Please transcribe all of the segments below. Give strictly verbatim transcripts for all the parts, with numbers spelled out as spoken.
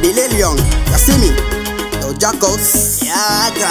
the Lil Young, you see me? Yo, Jackals, yaga.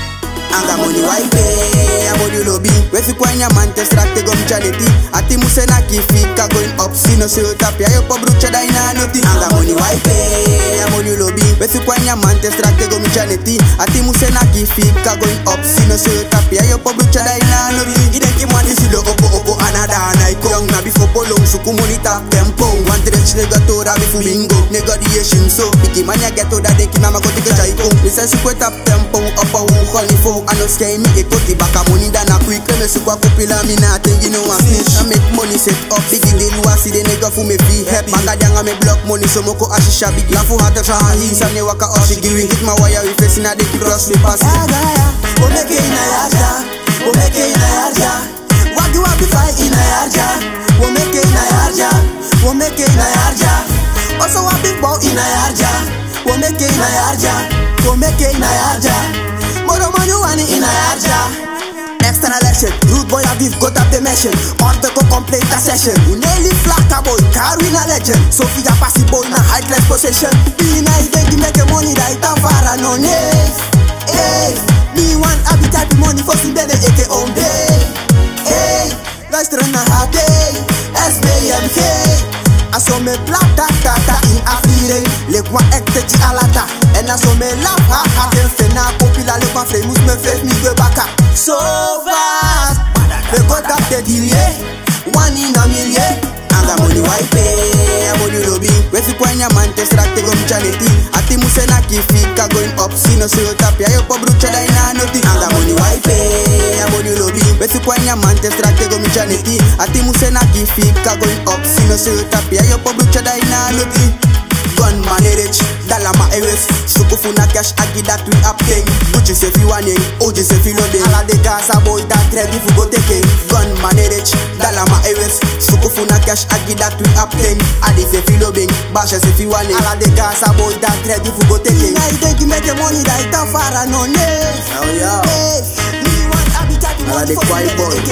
Anga money wipe, amoni lobby. We fi kwanya man te strakte go mchaneti. Ati muse na kifika going up, si no se utapia yo po brucha da ina noti. Anga money wipe, amoni lobby. We fi kwanya man te strakte go mchaneti. Ati muse na kifika going up, si no se utapia yo po brucha da ina noti. Ide ki mani si lo opo opo anada na iko. Young na bifo polong suku money tap tempo. One trench nigga to da bifu bingo. Nigga di yeshin so. Piki manya geto da deki na magote ke chaiko. Listen si kwe tap tempo upa uhol ni fo. I no scare me, it put the back of money than a quick. Let me see what popular me not think you know I'm snitch. I make money set up, big in the lua, see the nigga for me feel happy. Maga danga me block money, so moko ashisha big. Lafu hata shahi, sa ne waka oshi giwi. Hit my wire, we facing a dick cross, we pass it. Yaga ya, o meke ina yarja, o meke ina yarja. Wagi wabi fai ina yarja, o meke ina yarja, o meke ina yarja. Also wabi bow ina yarja, o meke ina yarja, o meke ina yarja. Moro money wani ina yarja. Extra election, rude boy a vive, got up the mission. Order go complete a session. Uneli flaka boy, car win a legend. Sophia passy boy na high class possession. Be nice, then you make a money that it far no name. Hey, me one happy type of money for some day they eke on day. Hey, let's run a hard day. S B M K. I saw me black that data in Afire. Le kwa ekte ti alata. And I saw me laugh ha ha. Then fena popular le kwa famous me face me go back up. So fast, we got up the delay. One in a million. Anga money wipe, amoni lobby. We fi kwanya man te strakte go mchaneti. Ati muse na kifika going up, si no se utapia yo po brucha da ina noti. Anga money wipe, amoni lobby. We fi kwanya man te strakte go mchaneti. Ati muse na kifika going up, si no se utapia yo po brucha da ina noti. Gun manage, dollar ma ewes. Sukufu na cash agi that we obtain. Gucci se fi wane, O G se fi loading. Ala de Gaza boy that ready fu go take it. Gun manage, dollar ma ewes. Sukufu na cash agi that we obtain. Adi se fi loading, Basha se fi wane. Ala de Gaza boy that ready fu go take it. Now you think you make the money that it far no name. Oh yeah. Hey, me want happy type of money for quiet boy.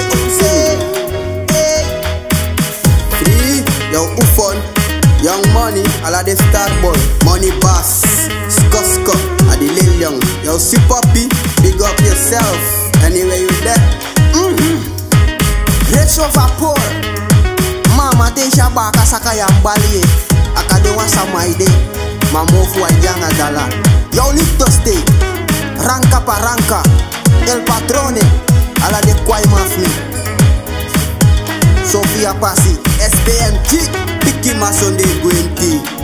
Free, yo ufon. Young money, ala the star boy, money boss, Skosko, a the Lil Young. Yo, see poppy, big up yourself, anywhere you there. Mm-hmm. Rich over poor, mama te shabaka saka yambali, akade wasa maide, mamofu ajanga dala. Yo, lito stay, ranka pa ranka, el patrone, ala de kwai mafni. Sophia Passy, S B M T. Piki ma Sunday Green Tea.